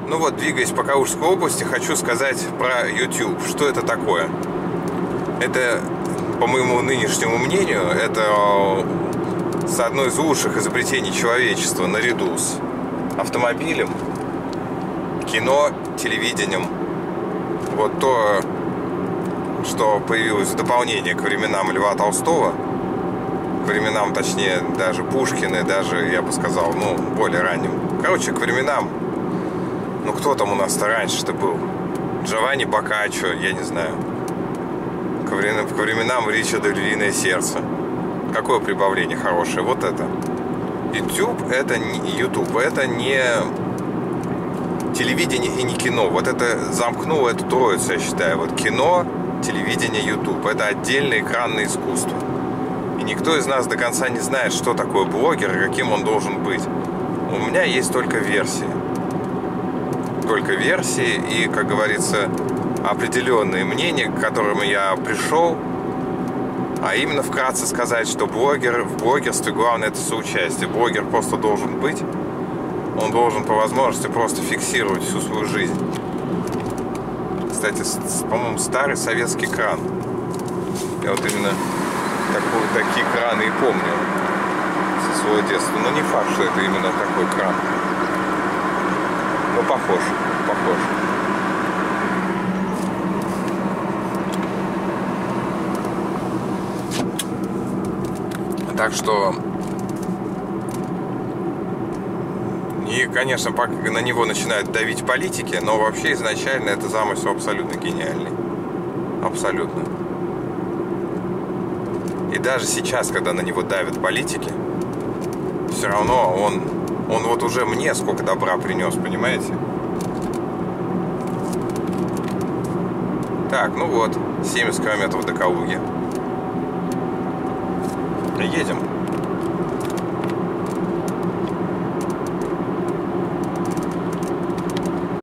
Ну вот, двигаясь по Калужской области, хочу сказать про YouTube. Что это такое? Это, по моему нынешнему мнению, это одно из лучших изобретений человечества наряду с автомобилем, кино, телевидением. Вот то, что появилось в дополнение к временам Льва Толстого, к временам, точнее, даже Пушкина, даже, я бы сказал, ну, более ранним. Короче, к временам, ну, кто там у нас-то раньше-то был? Джованни Боккаччо, я не знаю. К временам Ричарда «Львиное сердце». Какое прибавление хорошее? Вот это. YouTube это не телевидение и не кино. Вот это замкнуло эту троицу, я считаю. Вот кино, телевидение, YouTube. Это отдельное экранное искусство. И никто из нас до конца не знает, что такое блогер и каким он должен быть. У меня есть только версии. Только версии и, как говорится, определенные мнения, к которым я пришел. А именно вкратце сказать, что в блогерстве главное это соучастие. Блогер просто должен быть. Он должен по возможности просто фиксировать всю свою жизнь. Кстати, по-моему, старый советский кран. Я вот именно такие краны и помню со своего детства. Но не факт, что это именно такой кран. Но похож. Так что, и, конечно, на него начинают давить политики, но вообще изначально это замысел абсолютно гениальный. Абсолютно. И даже сейчас, когда на него давят политики, все равно он вот уже мне сколько добра принес, понимаете? Так, ну вот, 70 километров до Калуги. Едем.